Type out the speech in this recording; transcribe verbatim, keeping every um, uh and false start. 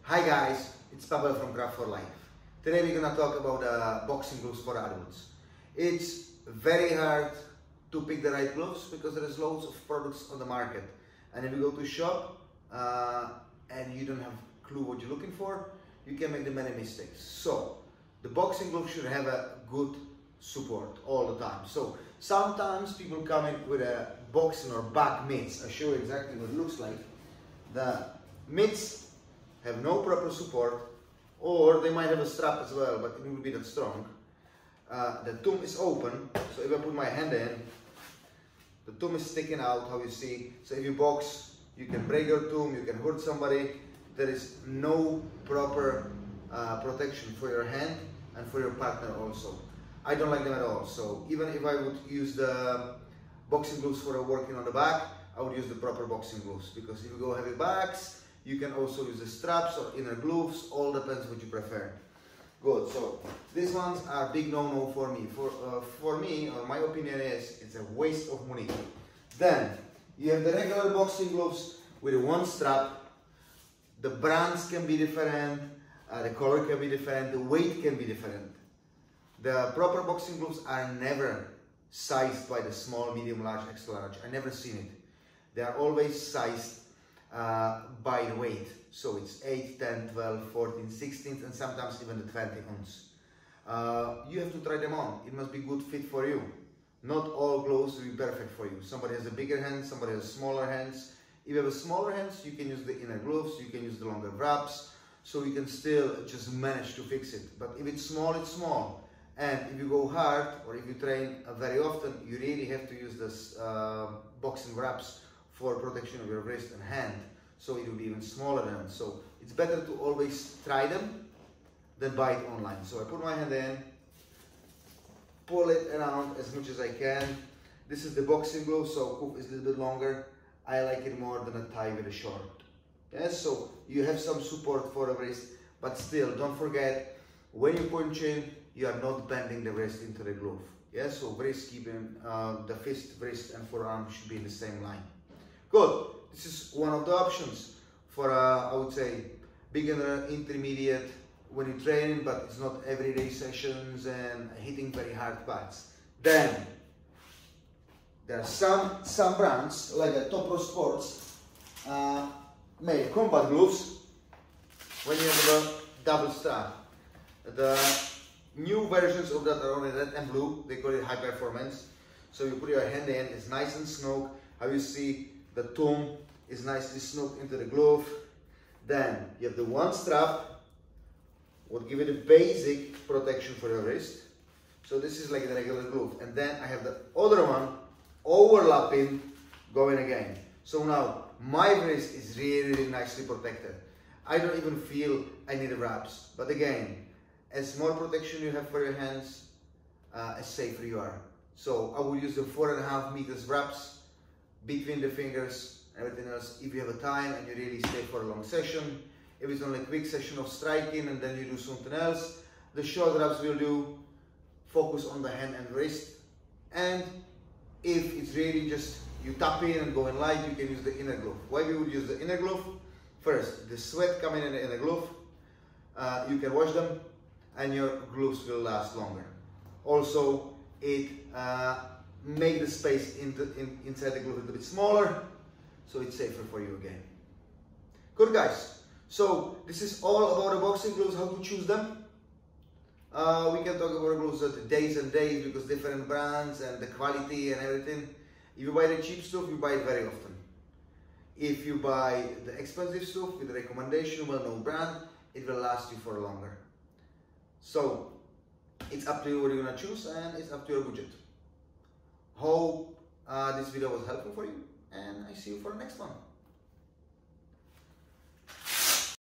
Hi guys, it's Pavel from Craft for Life. Today we're gonna talk about uh, boxing gloves for adults. It's very hard to pick the right gloves because there is loads of products on the market. And if you go to shop uh, and you don't have a clue what you're looking for, you can make the many mistakes. So the boxing glove should have a good support all the time. So sometimes people come in with a boxing or back mitts. I'll show you exactly what it looks like. The mitts have no proper support, or they might have a strap as well, but it will be that strong. Uh, the thumb is open, so if I put my hand in, the thumb is sticking out, how you see. So if you box, you can break your thumb, you can hurt somebody. There is no proper uh, protection for your hand and for your partner also. I don't like them at all. So even if I would use the boxing gloves for working on the back, I would use the proper boxing gloves, because if you go heavy backs, you can also use the straps or inner gloves, all depends what you prefer. Good, so these ones are big no-no for me. For, uh, for me, or my opinion is, it's a waste of money. Then, you have the regular boxing gloves with one strap. The brands can be different, uh, the color can be different, the weight can be different. The proper boxing gloves are never sized by the small, medium, large, extra large. I never seen it. They are always sized uh, by the weight. So it's eight, ten, twelve, fourteen, sixteen, and sometimes even the twenty ounce. Uh, you have to try them on. It must be good fit for you. Not all gloves will be perfect for you. Somebody has a bigger hand, somebody has smaller hands. If you have a smaller hands, you can use the inner gloves, you can use the longer wraps, so you can still just manage to fix it. But if it's small, it's small. And if you go hard, or if you train uh, very often, you really have to use this uh, boxing wraps for protection of your wrist and hand, so it will be even smaller then. So it's better to always try them than buy it online. So I put my hand in, pull it around as much as I can. This is the boxing glove, so hook is a little bit longer. I like it more than a tie with a short. Yes, so you have some support for the wrist, but still don't forget, when you punch in, you are not bending the wrist into the glove. Yes, so wrist keeping uh, the fist, wrist and forearm should be in the same line. Good. This is one of the options for, uh, I would say, beginner, intermediate, when you're training, but it's not everyday sessions and hitting very hard pads. Then, there are some, some brands, like a Top Pro Sports, uh, made combat gloves when you have a double strap. The new versions of that are only red and blue. They call it high performance. So you put your hand in, it's nice and snug. How you see, the thumb is nicely snug into the glove. Then you have the one strap, would give it a basic protection for your wrist. So this is like the regular glove. And then I have the other one overlapping, going again. So now my wrist is really, really nicely protected. I don't even feel I need wraps. But again, as more protection you have for your hands, uh, as safer you are. So I will use the four and a half meters wraps between the fingers, everything else. If you have a time and you really stay for a long session, if it's only a quick session of striking and then you do something else, the short wraps will do focus on the hand and wrist. And if it's really just you tap in and go in light, you can use the inner glove. Why we would use the inner glove? First, the sweat coming in the inner glove, uh, you can wash them and your gloves will last longer. Also, it uh, make the space into, in, inside the glove a little bit smaller, so it's safer for you again. Good guys, so this is all about the boxing gloves, how to choose them. Uh, we can talk about gloves at days and days, because different brands and the quality and everything. If you buy the cheap stuff, you buy it very often. If you buy the expensive stuff with the recommendation, well-known brand, it will last you for longer. So it's up to you what you're gonna choose, and it's up to your budget. Hope uh, this video was helpful for you, and I see you for the next one.